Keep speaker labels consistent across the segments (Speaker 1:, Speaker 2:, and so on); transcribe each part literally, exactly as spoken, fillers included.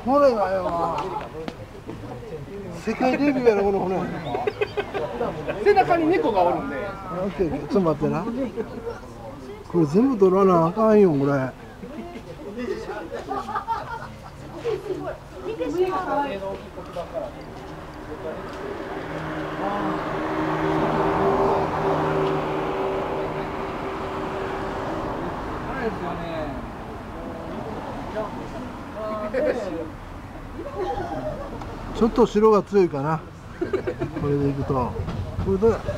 Speaker 1: 骨がよ。世界デビューやろこの骨。
Speaker 2: 背中に猫がおるんで。
Speaker 1: オッケーオッケー、ちょっと待ってな。これ全部取らなあかんよこれ。ちょっと白が強いかな。これでいくと。これどうや。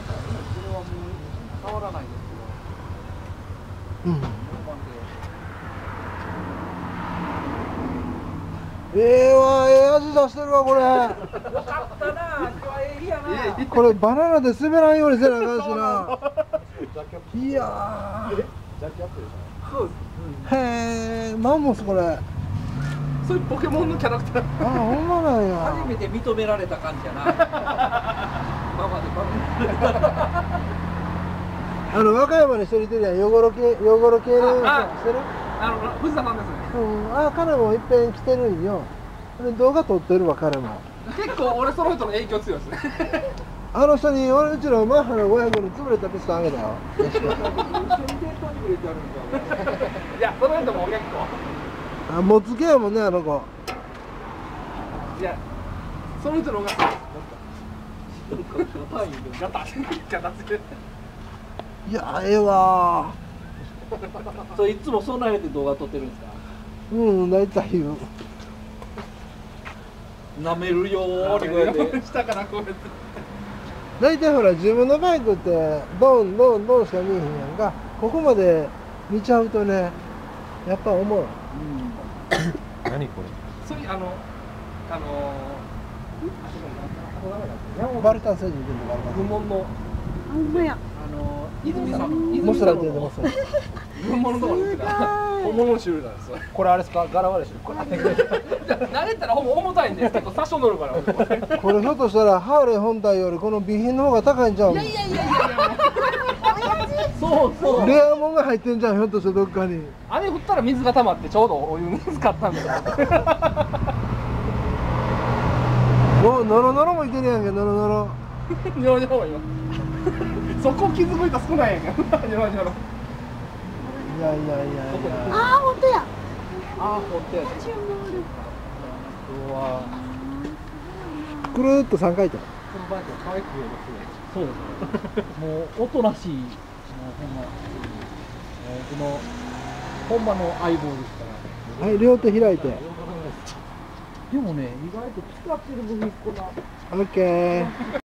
Speaker 1: うん。ええわ、ええ味出してるわこれ。よかったな、味はええやな。これバナナで滑らんようにせなあかんしな。いやー。へえ、マンモスこれ。
Speaker 2: そういうポケモンのキャラクター。
Speaker 1: あ、ほんまなんや。
Speaker 3: 初めて認められた感じやな。ママでママ。
Speaker 1: あの和歌山に一人いてるやん、ヨゴロ系、ヨゴロ系のしてる？
Speaker 2: あの藤田さんですね。
Speaker 1: うん、あ、彼もいっぺん来てるんよ。で動画撮ってるわ彼も。
Speaker 2: 結構俺その人の影響強いですね。
Speaker 1: あの人に俺うちのマッハのごひゃくの潰れたピストンあげたよ。
Speaker 2: いや、その人も結構。
Speaker 1: あ、持つけやもんねあの子。
Speaker 2: いや、その人の方が。ガタガタつけ。
Speaker 1: いや、ええわ
Speaker 3: ー。それいつも備えて動画撮ってるんですか。
Speaker 1: うん、大体言う。
Speaker 3: 舐めるよーにこうやって。
Speaker 2: 下からこうやって。
Speaker 1: 大体ほら自分のバイクってドンドンドンしか見えへんやんか。ここまで見ちゃうとね、やっぱ思う。
Speaker 4: 何これ。
Speaker 2: そういうあのあの
Speaker 1: バルタン星人っていうのがあるから。
Speaker 2: 軍門の
Speaker 5: ほんまや。
Speaker 2: あの泉さん、
Speaker 1: モスラって言うてます。
Speaker 2: 軍門のところに売ってた本物の種類なんですよ。
Speaker 3: これあれですか、柄はでしょ。これ
Speaker 2: 慣れたらほぼ重たいんですけど、多少乗るから。
Speaker 1: これひょっとしたらハーレー本体よりこの備品の方が高いんちゃうの？
Speaker 2: いやいやいやいやいや。
Speaker 3: そうそう。
Speaker 1: レアもんが入ってんじゃん、ひょっとしてどっかに。
Speaker 2: あれ振ったら水が溜まってちょうどお湯に浸かったんだよ。
Speaker 1: もうノロノロもいけるやんけ、ノロノロ。
Speaker 2: ニョロニョロ今。そこ気づく人少ないやんか。ニョロニョロ。
Speaker 1: いやいやいやいや。
Speaker 5: ああ、ほんとや。
Speaker 3: あー、ほんとや。うわ
Speaker 1: くるーっとさんかい転。
Speaker 3: このバイク可愛く見えますね。そうですね。もうおとなしい、もうほんま、えー、このほんまの相棒ですから。
Speaker 1: はい、両手開いて。
Speaker 3: でもね、意外と使ってる部品こんな。
Speaker 1: オッケー。